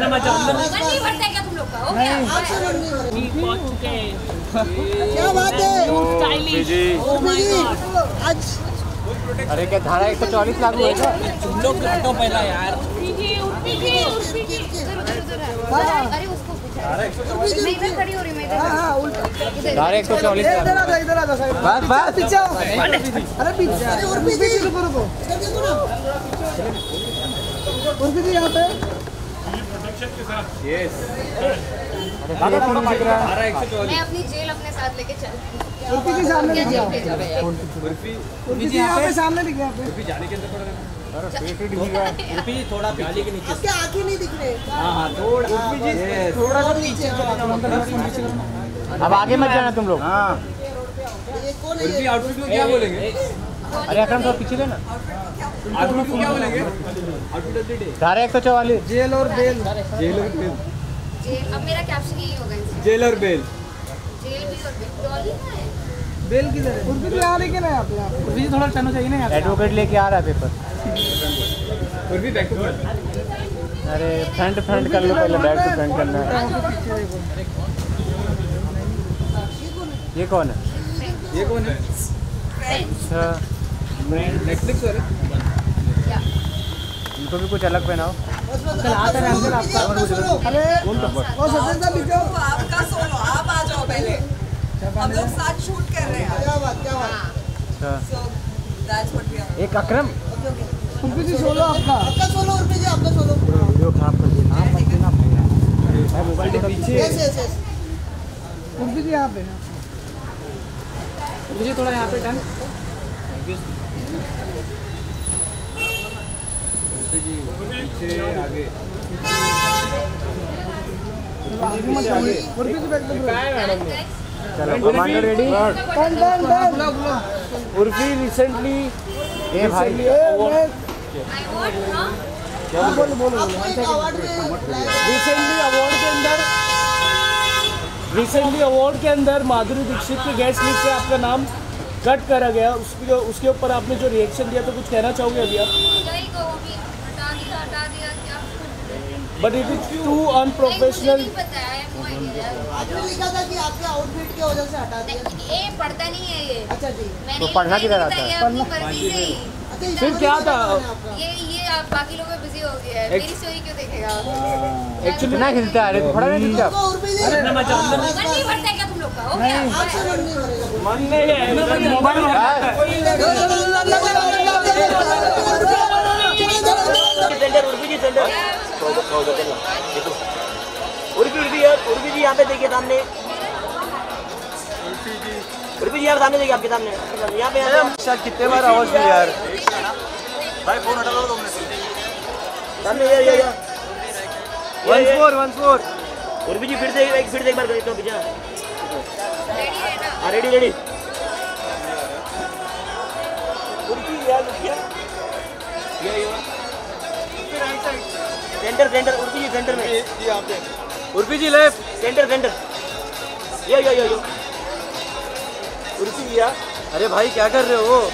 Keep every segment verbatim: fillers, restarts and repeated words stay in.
इतना मजा नहीं बढ़ता क्या तुम लोग का? हो गया पहुंच चुके हैं। क्या बात है? स्टाइलिश। Oh my god. आज अरे क्या धारा एक सौ चालीस लागू है क्या? तुम लोग हटो पहला यार। अरे उसको नहीं मैं खड़ी हो रही मैं इधर। हाँ उल्टा धारा एक सौ चालीस इधर आ जा इधर आ जा साइड बस बस पीछे आओ। अरे पीछे अरे उर्फी जी रुको रुको उर्फी जी यहाँ पे यस मैं अपनी जेल अपने साथ लेके चलती हूँ। उर्फी जी सामने दिख जाओ। उर्फी उर्फी जी यहाँ पे सामने दिख यहाँ पे उर्फी जाने के अंदर पड़ रहा है। उर्फी थोड़ा गाली के नीचे। आपके आँखें नहीं दिख रहे। हाँ हाँ थोड़ा थोड़ा सा पीछे अब आगे मत जाना तुम लोग। हाँ ये कौन है? उर्फी आउटफिट में क्या बोलेंगे? अरे अकरम थोड़ा पीछे लेना। आउटफिट में क्या बोलेंगे? आउटफिट ऑफ द डे धारा एक सौ चौवालीस जेल और बेल। जेल और बेल। जेल अब मेरा कैप्शन यही होगा इसमें। जेल और बेल। जेल भी और बेल डॉली ना है। बेल किधर है? उर्फी जी आ रही क्या ना यहाँ पे? उर्फी जी थोड़ा टर्न चाहिए ना यहाँ पे। एडवोकेट लेके आ रहा है paper. Urfi back to front. अरे फ्रंट फ्रंट कर लो पहले, बैक टू फ्रंट करना है। ये कौन है? ये कौन है? अच्छा नेटफ्लिक्स वाले। इनको भी कुछ अलग पहनाओ। चल आता है अंदर आपका। अरे वो सचिन सा पीछे आओ। आपका सोलो आप आ जाओ पहले, हम लोग साथ शूट कर रहे हैं। क्या बात क्या बात। अच्छा So that's what we are. एक अकरम उर्फी जी सोलो आपका। आपका सोलो उर्फी जी आपका सोलो। वीडियो खराब कर दिया। नाम मत देना भैया। मैं मोबाइल के पीछे। Yes yes yes Urfi ji यहाँ पे। मुझे थोड़ा यहाँ पे टर्न। पीछे आगे। आगे मत जाइए। Urfi ji back to front. चलो commando ready. Done done done. Urfi recently ए भाई I want ना क्या बोलो बोलो बोलो। रिसेंटली अवार्ड के अंदर रिसेंटली अवार्ड के अंदर माधुरी दीक्षित के गेस्ट लिस्ट से आपका नाम कट करा गया। उसके उसके ऊपर आपने जो रिएक्शन दिया तो कुछ कहना चाहोगे अभी आप? नहीं को अभी हटा दिया हटा दिया क्या? But it is too unprofessional. नहीं पता है मुझे आइडिया। आपने लिखा था कि आपके आउटफिट की वजह से हटा दिया। ये पढ़ता नहीं है ये। अच्छा जी। मैंने तो पढ़ना किधर आता है? अपनी मर्जी से ही। अच्छा फिर क्या था? ये ये आप बाकी लोगों में बिजी हो गया है। मेरी स्टोरी क्यों देखेगा? एक्चुअली ना खिलता है। अरे थोड़ा ना खिलता। उर्फी जी इतना मजा मन नहीं बढ़ता क्या तुम लोग का? हो गया आपसे मन नहीं भरेगा। मन नहीं है मोबाइल उर्फी जी सेंटर। उर्फी उर्फी यार उर्फी जी यहाँ पे देखिए सामने। उर्फी जी यार सामने देखिए आपके सामने यहाँ पे। शायद कितने बार आवाज दी यार। भाई फोन हटा दो तुमने। सामने यार यार यार one four one four. Urfi ji फिर से एक फिर से एक बार करें पीछे। रेडी है ना? हाँ रेडी रेडी। उर्फी यार रुकिए। ये ये centre centre Urfi ji centre में। ये यहाँ पे। Urfi ji left. Centre centre. Yo yo yo yo Urfi ji यार। अरे भाई क्या कर रहे हो?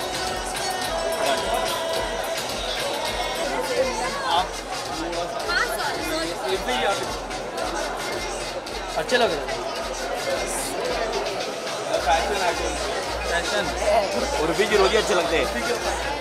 अच्छे लग रहे हैं। फैशन उर्फी जी रोज ही अच्छे लगते हैं।